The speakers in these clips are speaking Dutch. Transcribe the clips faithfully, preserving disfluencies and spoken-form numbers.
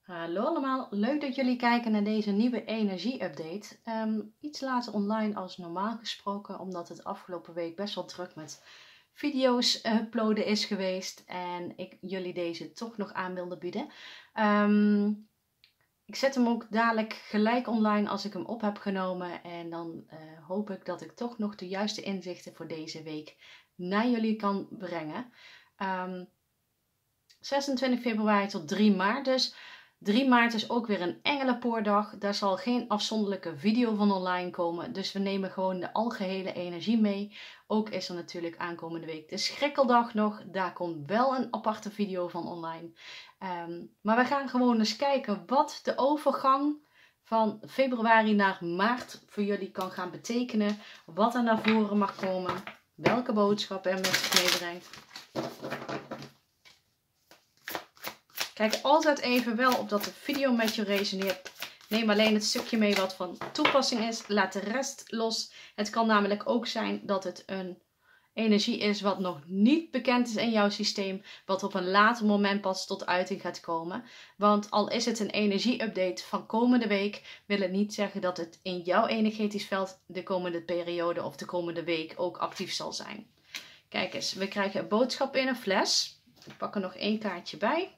Hallo allemaal, leuk dat jullie kijken naar deze nieuwe energie-update. Um, iets later online als normaal gesproken, omdat het afgelopen week best wel druk met video's uploaden is geweest en ik jullie deze toch nog aan wilde bieden. Um, ik zet hem ook dadelijk gelijk online als ik hem op heb genomen en dan uh, hoop ik dat ik toch nog de juiste inzichten voor deze week naar jullie kan brengen. Um, zesentwintig februari tot drie maart dus. drie maart is ook weer een engelenpoordag. Daar zal geen afzonderlijke video van online komen. Dus we nemen gewoon de algehele energie mee. Ook is er natuurlijk aankomende week de schrikkeldag nog. Daar komt wel een aparte video van online. Um, maar we gaan gewoon eens kijken wat de overgang van februari naar maart voor jullie kan gaan betekenen. Wat er naar voren mag komen. Welke boodschappen er met zich meebrengt. Kijk altijd even wel of dat de video met je resoneert. Neem alleen het stukje mee wat van toepassing is. Laat de rest los. Het kan namelijk ook zijn dat het een energie is wat nog niet bekend is in jouw systeem. Wat op een later moment pas tot uiting gaat komen. Want al is het een energie-update van komende week, wil het niet zeggen dat het in jouw energetisch veld de komende periode of de komende week ook actief zal zijn. Kijk eens, we krijgen een boodschap in een fles. Ik pak er nog één kaartje bij.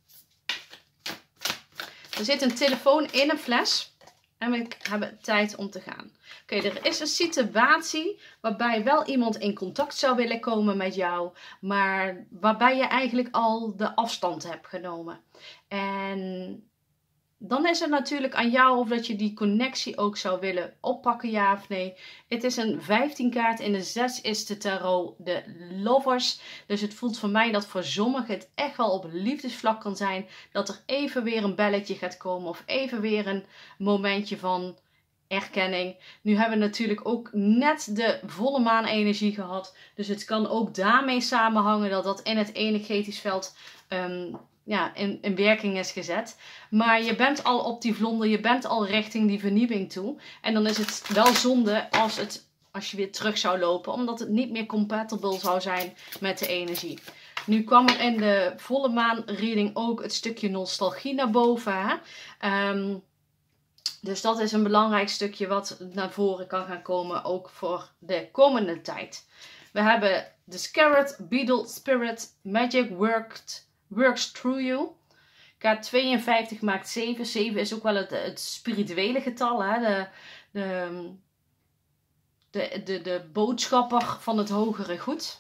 Er zit een telefoon in een fles en we hebben tijd om te gaan. Oké, okay, er is een situatie waarbij wel iemand in contact zou willen komen met jou, maar waarbij je eigenlijk al de afstand hebt genomen. En dan is het natuurlijk aan jou of dat je die connectie ook zou willen oppakken, ja of nee. Het is een vijftien kaart, in de zes is de tarot de lovers. Dus het voelt voor mij dat voor sommigen het echt wel op liefdesvlak kan zijn. Dat er even weer een belletje gaat komen of even weer een momentje van erkenning. Nu hebben we natuurlijk ook net de volle maanenergie gehad. Dus het kan ook daarmee samenhangen dat dat in het energetisch veld Um, ja, in, in werking is gezet. Maar je bent al op die vlonder, je bent al richting die vernieuwing toe. En dan is het wel zonde als, het, als je weer terug zou lopen, omdat het niet meer compatible zou zijn met de energie. Nu kwam er in de volle maan reading ook het stukje nostalgie naar boven. Hè? Um, dus dat is een belangrijk stukje wat naar voren kan gaan komen, ook voor de komende tijd. We hebben de Scarlet, Beetle, Spirit, Magic Worked, Works Through You. Kaart tweeënvijftig maakt zeven. zeven is ook wel het, het spirituele getal. Hè? De, de, de, de, de boodschapper van het hogere goed.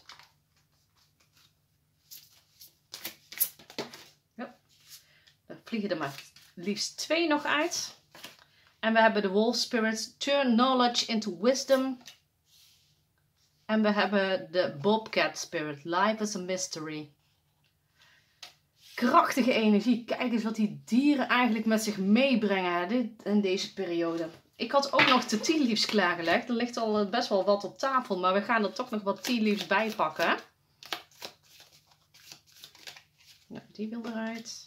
Ja. Dan vliegen er maar liefst twee nog uit. En we hebben de Wolf Spirit. Turn knowledge into wisdom. En we hebben de Bobcat Spirit. Life is a mystery. Krachtige energie. Kijk eens wat die dieren eigenlijk met zich meebrengen dit, in deze periode. Ik had ook nog de tea leaves klaargelegd. Er ligt al best wel wat op tafel. Maar we gaan er toch nog wat tea leaves bij pakken. Nou, die wil eruit.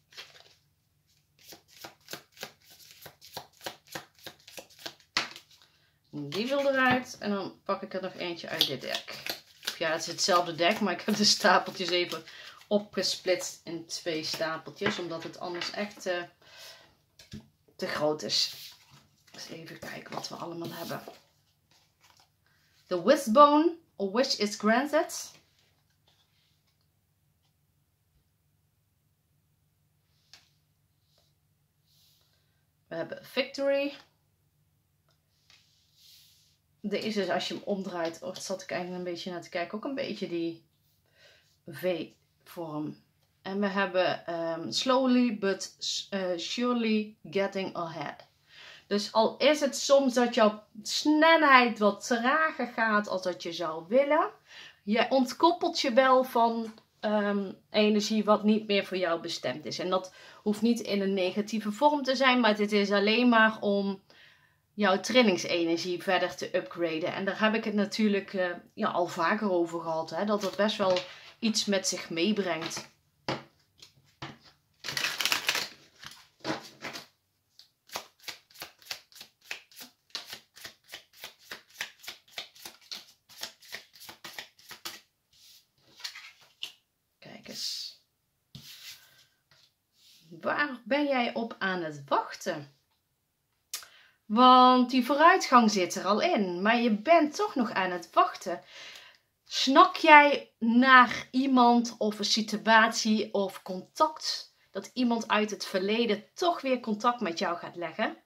Die wil eruit. En dan pak ik er nog eentje uit dit dek. Ja, het is hetzelfde dek. Maar ik heb de stapeltjes even opgesplitst in twee stapeltjes. Omdat het anders echt uh, te groot is. Dus even kijken wat we allemaal hebben. The wishbone. A wish is granted. We hebben victory. Deze is, als je hem omdraait, oh, zat ik eigenlijk een beetje naar te kijken, ook een beetje die V-vorm. En we hebben um, slowly but uh, surely getting ahead. Dus al is het soms dat jouw snelheid wat trager gaat als dat je zou willen, je ontkoppelt je wel van um, energie wat niet meer voor jou bestemd is. En dat hoeft niet in een negatieve vorm te zijn, maar dit is alleen maar om jouw trillingsenergie verder te upgraden. En daar heb ik het natuurlijk uh, ja, al vaker over gehad. Hè? Dat het best wel iets met zich meebrengt. waar ben jij op aan het wachten? Want die vooruitgang zit er al in, maar je bent toch nog aan het wachten. Snak jij naar iemand of een situatie of contact, dat iemand uit het verleden toch weer contact met jou gaat leggen?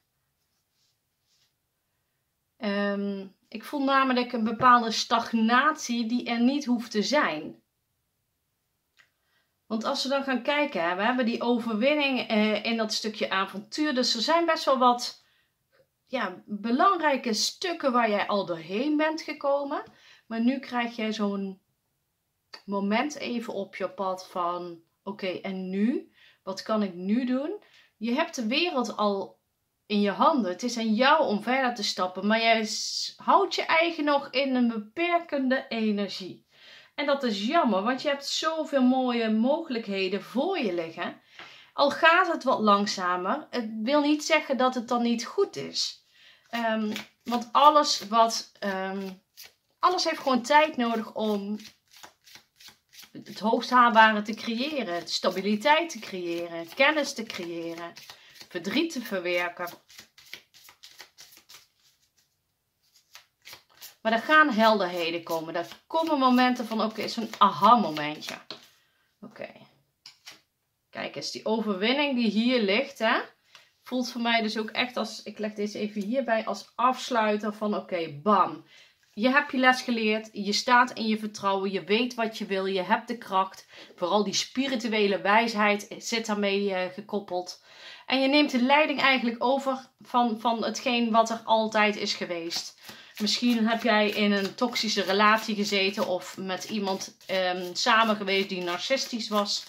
Um, ik voel namelijk een bepaalde stagnatie die er niet hoeft te zijn. Want als we dan gaan kijken, we hebben die overwinning eh, in dat stukje avontuur. Dus er zijn best wel wat ja, belangrijke stukken waar jij al doorheen bent gekomen. Maar nu krijg jij zo'n moment even op je pad van, oké, okay, en nu? Wat kan ik nu doen? Je hebt de wereld al in je handen. Het is aan jou om verder te stappen. Maar jij houdt je eigen nog in een beperkende energie. En dat is jammer, want je hebt zoveel mooie mogelijkheden voor je liggen. Al gaat het wat langzamer, het wil niet zeggen dat het dan niet goed is. Um, want alles wat... Um, alles heeft gewoon tijd nodig om het hoogst haalbare te creëren. Stabiliteit te creëren. Kennis te creëren. Verdriet te verwerken. Maar er gaan helderheden komen. Er komen momenten van, oké, okay, zo'n aha momentje. Oké. Okay. Kijk eens, die overwinning die hier ligt, hè, voelt voor mij dus ook echt als, ik leg deze even hierbij, als afsluiter van, oké, okay, bam. Je hebt je les geleerd, je staat in je vertrouwen, je weet wat je wil, je hebt de kracht. Vooral die spirituele wijsheid zit daarmee uh, gekoppeld. En je neemt de leiding eigenlijk over van, van hetgeen wat er altijd is geweest. Misschien heb jij in een toxische relatie gezeten of met iemand um, samen geweest die narcistisch was.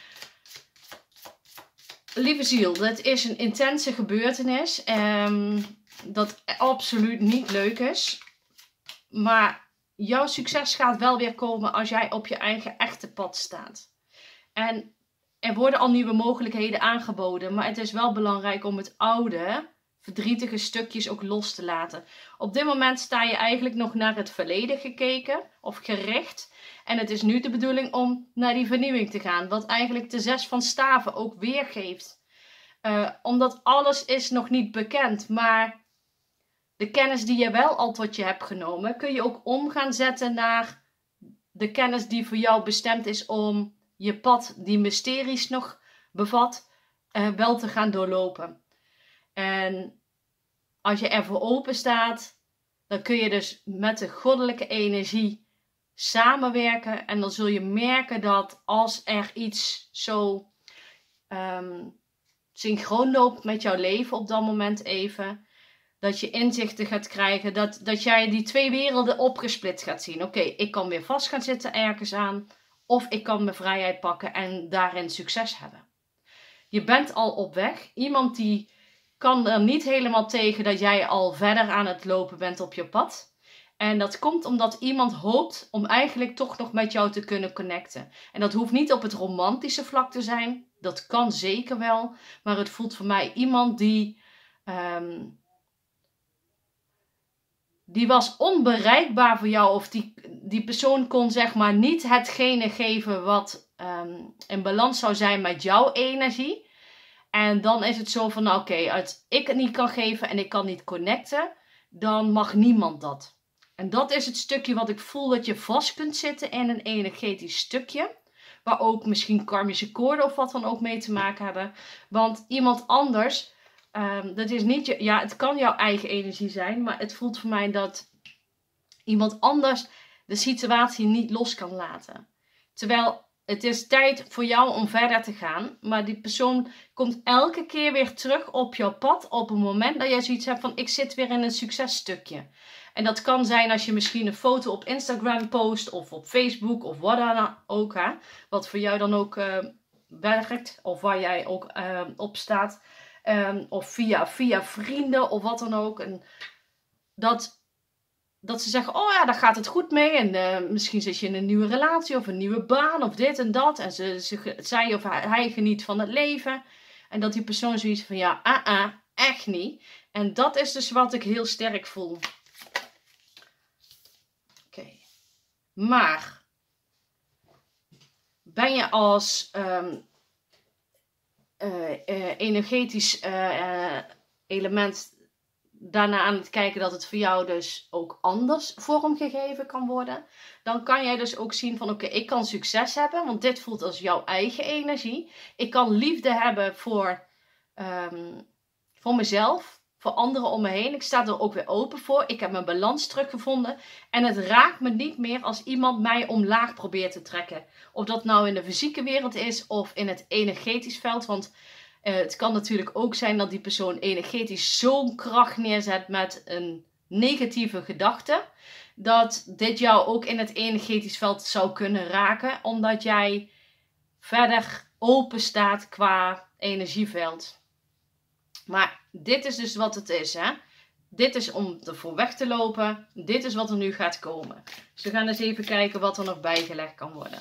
Lieve ziel, dit is een intense gebeurtenis. Um, dat absoluut niet leuk is. Maar jouw succes gaat wel weer komen als jij op je eigen echte pad staat. En er worden al nieuwe mogelijkheden aangeboden. Maar het is wel belangrijk om het oude, verdrietige stukjes ook los te laten. Op dit moment sta je eigenlijk nog naar het verleden gekeken of gericht. En het is nu de bedoeling om naar die vernieuwing te gaan. Wat eigenlijk de zes van staven ook weergeeft. Uh, omdat alles is nog niet bekend. Maar de kennis die je wel al tot je hebt genomen, kun je ook om gaan zetten naar de kennis die voor jou bestemd is om je pad, die mysteries nog bevat, uh, wel te gaan doorlopen. En als je ervoor open staat, dan kun je dus met de goddelijke energie samenwerken. En dan zul je merken dat als er iets zo um, synchroon loopt met jouw leven op dat moment even, dat je inzichten gaat krijgen, dat, dat jij die twee werelden opgesplit gaat zien. Oké, okay, ik kan weer vast gaan zitten ergens aan, of ik kan mijn vrijheid pakken en daarin succes hebben. Je bent al op weg. Iemand die kan er niet helemaal tegen dat jij al verder aan het lopen bent op je pad. En dat komt omdat iemand hoopt om eigenlijk toch nog met jou te kunnen connecten. En dat hoeft niet op het romantische vlak te zijn. Dat kan zeker wel. Maar het voelt voor mij iemand die... Um, die was onbereikbaar voor jou. Of die, die persoon kon zeg maar niet hetgene geven wat um, in balans zou zijn met jouw energie. En dan is het zo van, nou, oké, okay, als ik het niet kan geven en ik kan niet connecten, dan mag niemand dat. En dat is het stukje wat ik voel dat je vast kunt zitten in een energetisch stukje. Waar ook misschien karmische koorden of wat dan ook mee te maken hebben. Want iemand anders, um, dat is niet je, ja, het kan jouw eigen energie zijn, maar het voelt voor mij dat iemand anders de situatie niet los kan laten. Terwijl het is tijd voor jou om verder te gaan. Maar die persoon komt elke keer weer terug op jouw pad. Op het moment dat jij zoiets hebt van, ik zit weer in een successtukje. En dat kan zijn als je misschien een foto op Instagram post. Of op Facebook. Of wat dan ook. Hè, wat voor jou dan ook uh, werkt. Of waar jij ook uh, op staat. Um, of via, via vrienden. Of wat dan ook. En dat... Dat ze zeggen, oh ja, daar gaat het goed mee. En uh, misschien zit je in een nieuwe relatie of een nieuwe baan of dit en dat. En ze, ze, zij of hij, hij geniet van het leven. En dat die persoon zoiets van, ja, ah, ah, echt niet. En dat is dus wat ik heel sterk voel. Oké. Okay. Maar, ben je als... Um, uh, uh, energetisch uh, uh, element daarna aan het kijken dat het voor jou dus ook anders vormgegeven kan worden. Dan kan jij dus ook zien van oké, okay, ik kan succes hebben, want dit voelt als jouw eigen energie. Ik kan liefde hebben voor, um, voor mezelf, voor anderen om me heen. Ik sta er ook weer open voor. Ik heb mijn balans teruggevonden. En het raakt me niet meer als iemand mij omlaag probeert te trekken. Of dat nou in de fysieke wereld is of in het energetisch veld. Want uh, het kan natuurlijk ook zijn dat die persoon energetisch zo'n kracht neerzet met een negatieve gedachte. Dat dit jou ook in het energetisch veld zou kunnen raken. Omdat jij verder open staat qua energieveld. Maar dit is dus wat het is, hè. Dit is om ervoor weg te lopen. Dit is wat er nu gaat komen. Dus we gaan eens even kijken wat er nog bijgelegd kan worden.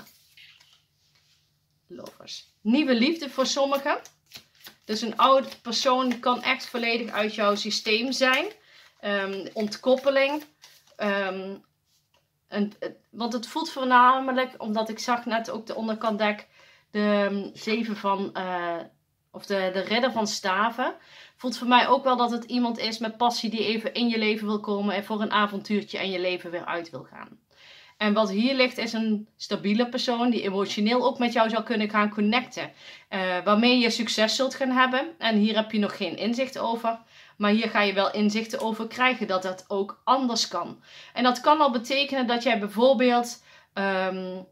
Lovers. Nieuwe liefde voor sommigen. Dus een oude persoon kan echt volledig uit jouw systeem zijn. Um, ontkoppeling. Um, een, want het voelt voornamelijk, omdat ik zag net ook de onderkant dek, de um, zeven van... Uh, Of de, de ridder van staven. Voelt voor mij ook wel dat het iemand is met passie die even in je leven wil komen. En voor een avontuurtje en je leven weer uit wil gaan. En wat hier ligt is een stabiele persoon die emotioneel ook met jou zou kunnen gaan connecten. Uh, waarmee je succes zult gaan hebben. En hier heb je nog geen inzicht over. Maar hier ga je wel inzichten over krijgen dat dat ook anders kan. En dat kan al betekenen dat jij bijvoorbeeld um,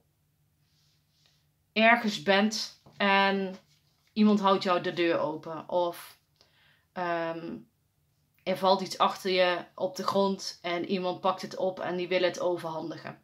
ergens bent en iemand houdt jou de deur open. Of um, er valt iets achter je op de grond en iemand pakt het op en die wil het overhandigen.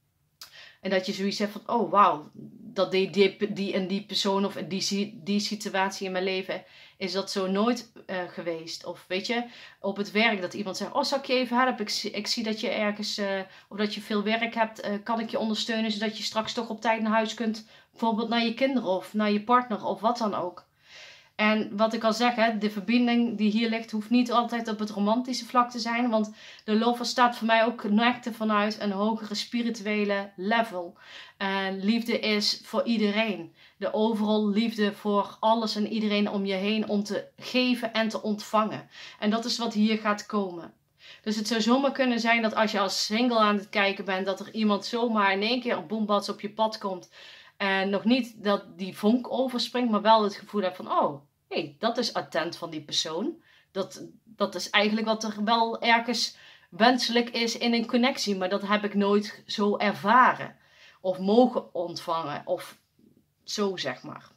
En dat je zoiets hebt van, oh wauw, dat die, die, die en die persoon of die, die situatie in mijn leven is dat zo nooit uh, geweest. Of weet je, op het werk dat iemand zegt, oh zal ik je even helpen? Ik, ik zie dat je ergens, uh, of dat je veel werk hebt, uh, kan ik je ondersteunen zodat je straks toch op tijd naar huis kunt. Bijvoorbeeld naar je kinderen of naar je partner of wat dan ook. En wat ik al zeg, hè, de verbinding die hier ligt hoeft niet altijd op het romantische vlak te zijn. Want de lover staat voor mij ook connecten vanuit een hogere spirituele level. En liefde is voor iedereen. De overal liefde voor alles en iedereen om je heen om te geven en te ontvangen. En dat is wat hier gaat komen. Dus het zou zomaar kunnen zijn dat als je als single aan het kijken bent, dat er iemand zomaar in één keer op boembats op je pad komt. En nog niet dat die vonk overspringt, maar wel het gevoel hebt van, oh, hé, hey, dat is attent van die persoon. Dat, dat is eigenlijk wat er wel ergens wenselijk is in een connectie, maar dat heb ik nooit zo ervaren. Of mogen ontvangen, of zo zeg maar.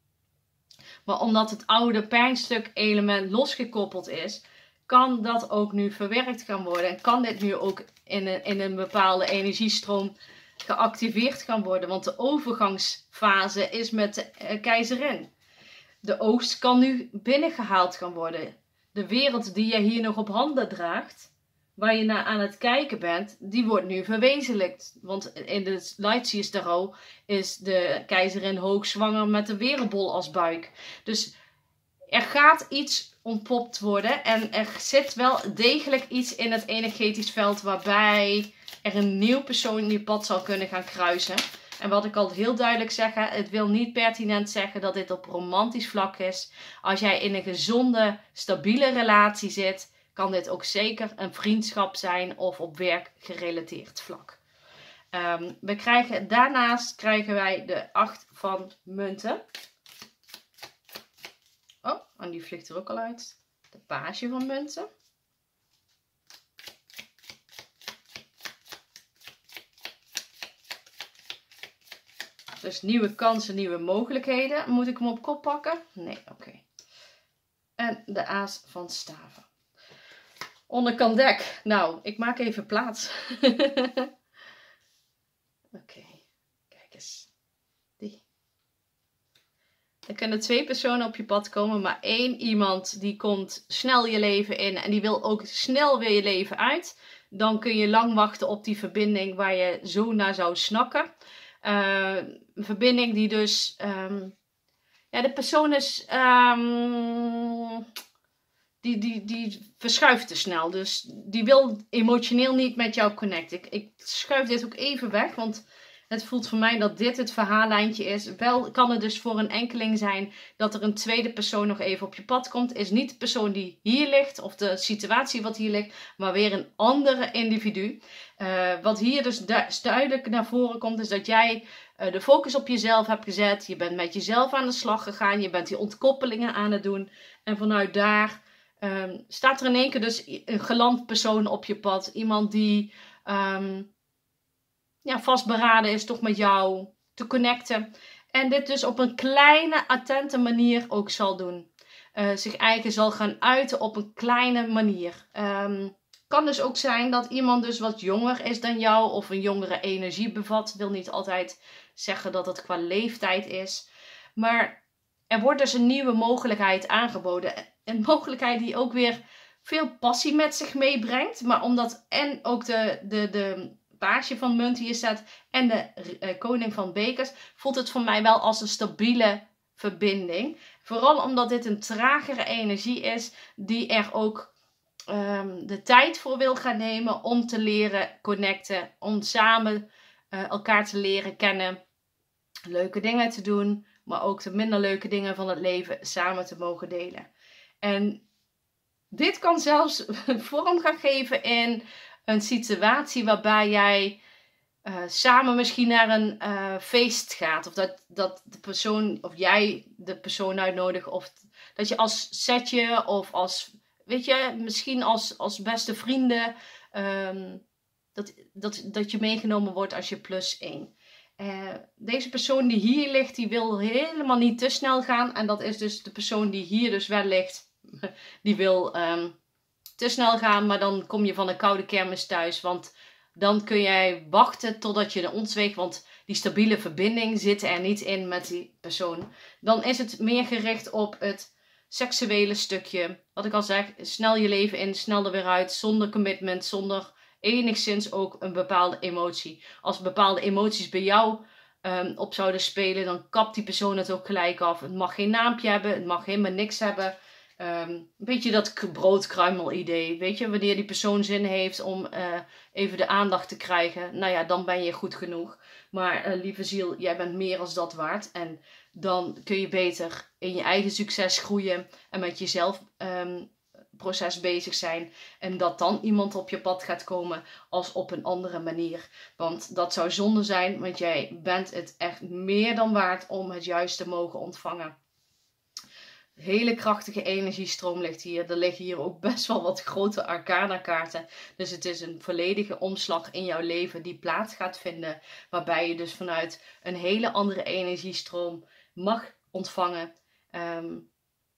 Maar omdat het oude pijnstuk element losgekoppeld is, kan dat ook nu verwerkt gaan worden. En kan dit nu ook in een, in een bepaalde energiestroom geactiveerd gaan worden. Want de overgangsfase is met de uh, keizerin. De oogst kan nu binnengehaald gaan worden. De wereld die je hier nog op handen draagt, waar je naar aan het kijken bent, die wordt nu verwezenlijkt. Want in de Lightseers Tarot is de keizerin hoogzwanger met de wereldbol als buik. Dus er gaat iets ontpopt worden en er zit wel degelijk iets in het energetisch veld waarbij er een nieuw persoon die pad zal kunnen gaan kruisen. En wat ik al heel duidelijk zeg, het wil niet pertinent zeggen dat dit op romantisch vlak is. Als jij in een gezonde, stabiele relatie zit, kan dit ook zeker een vriendschap zijn of op werk gerelateerd vlak. Um, we krijgen, daarnaast krijgen wij de acht van munten. Oh, en die vliegt er ook al uit. De page van munten. Dus nieuwe kansen, nieuwe mogelijkheden. Moet ik hem op kop pakken? Nee, oké. Okay. En de aas van staven. Onderkant dek. Nou, ik maak even plaats. Oké. Okay. Kijk eens. Die. Er kunnen twee personen op je pad komen, maar één iemand die komt snel je leven in en die wil ook snel weer je leven uit. Dan kun je lang wachten op die verbinding waar je zo naar zou snakken. Uh, een verbinding die dus... Um, ja, de persoon is... Um, die, die, die verschuift te snel. Dus die wil emotioneel niet met jou connecten. Ik, ik schuif dit ook even weg, want Het voelt voor mij dat dit het verhaallijntje is. Wel kan het dus voor een enkeling zijn dat er een tweede persoon nog even op je pad komt. Is niet de persoon die hier ligt of de situatie wat hier ligt, maar weer een andere individu. Uh, wat hier dus du- duidelijk naar voren komt is dat jij uh, de focus op jezelf hebt gezet. Je bent met jezelf aan de slag gegaan. Je bent die ontkoppelingen aan het doen. En vanuit daar um, staat er in één keer dus een geland persoon op je pad. Iemand die... Um, ja, vastberaden is toch met jou te connecten. En dit dus op een kleine, attente manier ook zal doen. Uh, zich eigen zal gaan uiten op een kleine manier. Um, kan dus ook zijn dat iemand dus wat jonger is dan jou. Of een jongere energie bevat. Wil niet altijd zeggen dat het qua leeftijd is. Maar er wordt dus een nieuwe mogelijkheid aangeboden. Een mogelijkheid die ook weer veel passie met zich meebrengt. Maar omdat en ook de... de, de baasje van munt hier staat en de uh, koning van bekers, voelt het voor mij wel als een stabiele verbinding. Vooral omdat dit een tragere energie is die er ook um, de tijd voor wil gaan nemen om te leren connecten, om samen uh, elkaar te leren kennen, leuke dingen te doen, maar ook de minder leuke dingen van het leven samen te mogen delen. En dit kan zelfs vorm gaan geven in een situatie waarbij jij uh, samen misschien naar een uh, feest gaat. Of dat, dat de persoon, of jij de persoon uitnodigt. Of dat je als setje of als, weet je, misschien als, als beste vrienden. Um, dat, dat, dat je meegenomen wordt als je plus één. Uh, deze persoon die hier ligt, die wil helemaal niet te snel gaan. En dat is dus de persoon die hier dus wel ligt. Die wil... Um, te snel gaan, maar dan kom je van een koude kermis thuis. Want dan kun jij wachten totdat je de ontzweeg, want die stabiele verbinding zit er niet in met die persoon. Dan is het meer gericht op het seksuele stukje. Wat ik al zeg, snel je leven in, snel er weer uit, zonder commitment, zonder enigszins ook een bepaalde emotie. Als bepaalde emoties bij jou um, op zouden spelen, dan kapt die persoon het ook gelijk af. Het mag geen naampje hebben, het mag helemaal niks hebben. Um, een beetje dat broodkruimel idee. Weet je, wanneer die persoon zin heeft om uh, even de aandacht te krijgen. Nou ja, dan ben je goed genoeg. Maar uh, lieve ziel, jij bent meer als dat waard. En dan kun je beter in je eigen succes groeien. En met jezelf um, proces bezig zijn. En dat dan iemand op je pad gaat komen als op een andere manier. Want dat zou zonde zijn. Want jij bent het echt meer dan waard om het juist te mogen ontvangen. Hele krachtige energiestroom ligt hier. Er liggen hier ook best wel wat grote arcana kaarten. Dus het is een volledige omslag in jouw leven die plaats gaat vinden. Waarbij je dus vanuit een hele andere energiestroom mag ontvangen. Um,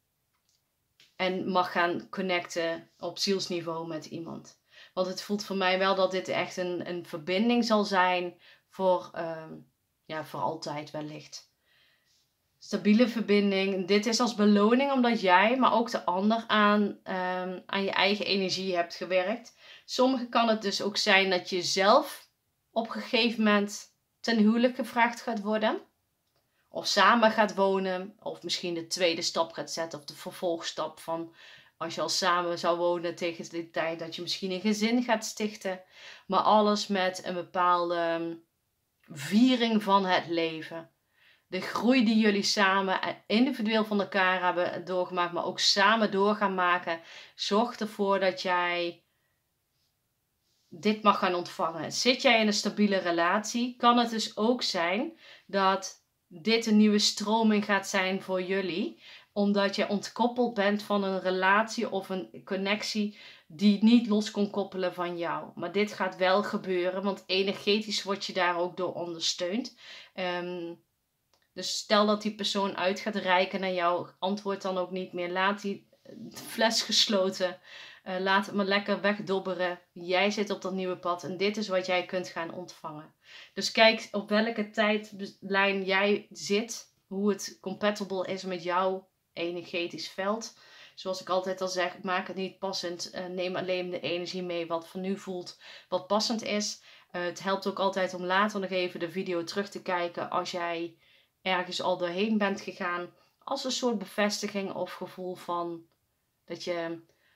en mag gaan connecten op zielsniveau met iemand. Want het voelt voor mij wel dat dit echt een, een verbinding zal zijn voor, um, ja, voor altijd wellicht. Stabiele verbinding. Dit is als beloning omdat jij, maar ook de ander aan, um, aan je eigen energie hebt gewerkt. Sommigen kan het dus ook zijn dat je zelf op een gegeven moment ten huwelijk gevraagd gaat worden. Of samen gaat wonen. Of misschien de tweede stap gaat zetten. Of de vervolgstap van als je al samen zou wonen tegen de tijd dat je misschien een gezin gaat stichten. Maar alles met een bepaalde viering van het leven. De groei die jullie samen individueel van elkaar hebben doorgemaakt, maar ook samen door gaan maken, zorgt ervoor dat jij dit mag gaan ontvangen. Zit jij in een stabiele relatie, kan het dus ook zijn dat dit een nieuwe stroming gaat zijn voor jullie. Omdat je ontkoppeld bent van een relatie of een connectie die niet los kon koppelen van jou. Maar dit gaat wel gebeuren, want energetisch word je daar ook door ondersteund. Um, Dus stel dat die persoon uit gaat reiken naar jou, antwoord dan ook niet meer. Laat die fles gesloten. Uh, laat het maar lekker wegdobberen. Jij zit op dat nieuwe pad en dit is wat jij kunt gaan ontvangen. Dus kijk op welke tijdlijn jij zit. Hoe het compatible is met jouw energetisch veld. Zoals ik altijd al zeg, maak het niet passend. Uh, neem alleen de energie mee wat voor nu voelt, wat passend is. Uh, het helpt ook altijd om later nog even de video terug te kijken als jij ergens al doorheen bent gegaan, als een soort bevestiging of gevoel van dat je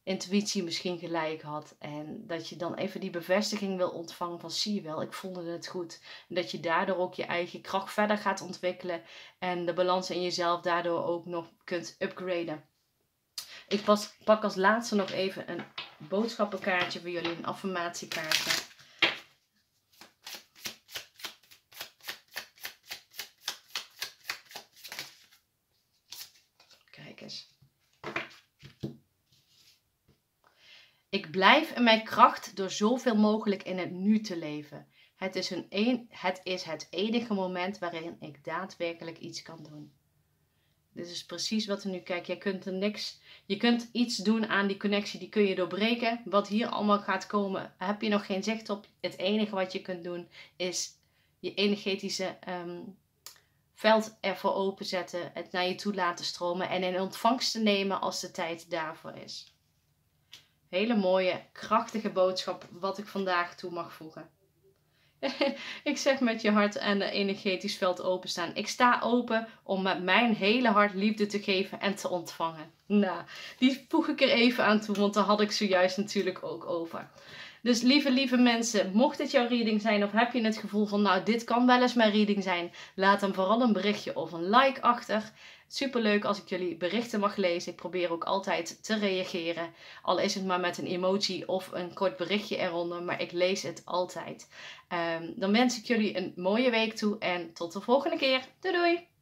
intuïtie misschien gelijk had. En dat je dan even die bevestiging wil ontvangen van zie je wel, ik voelde het goed. En dat je daardoor ook je eigen kracht verder gaat ontwikkelen. En de balans in jezelf daardoor ook nog kunt upgraden. Ik pas, pak als laatste nog even een boodschappenkaartje voor jullie. Een affirmatiekaartje. Kijk eens. Ik blijf in mijn kracht door zoveel mogelijk in het nu te leven. Het is, een een, het is het enige moment waarin ik daadwerkelijk iets kan doen. Dit is precies wat er nu, kijk, je kunt er niks, je kunt iets doen aan die connectie, die kun je doorbreken. Wat hier allemaal gaat komen, heb je nog geen zicht op. Het enige wat je kunt doen is je energetische um, veld ervoor openzetten, het naar je toe laten stromen en in ontvangst te nemen als de tijd daarvoor is. Hele mooie, krachtige boodschap wat ik vandaag toe mag voegen. Ik zeg met je hart en de energetisch veld openstaan. Ik sta open om met mijn hele hart liefde te geven en te ontvangen. Nou, die voeg ik er even aan toe, want daar had ik zojuist natuurlijk ook over. Dus lieve, lieve mensen, mocht het jouw reading zijn of heb je het gevoel van nou, dit kan wel eens mijn reading zijn. Laat dan vooral een berichtje of een like achter. Superleuk als ik jullie berichten mag lezen. Ik probeer ook altijd te reageren. Al is het maar met een emoji of een kort berichtje eronder. Maar ik lees het altijd. Um, dan wens ik jullie een mooie week toe. En tot de volgende keer. Doei doei!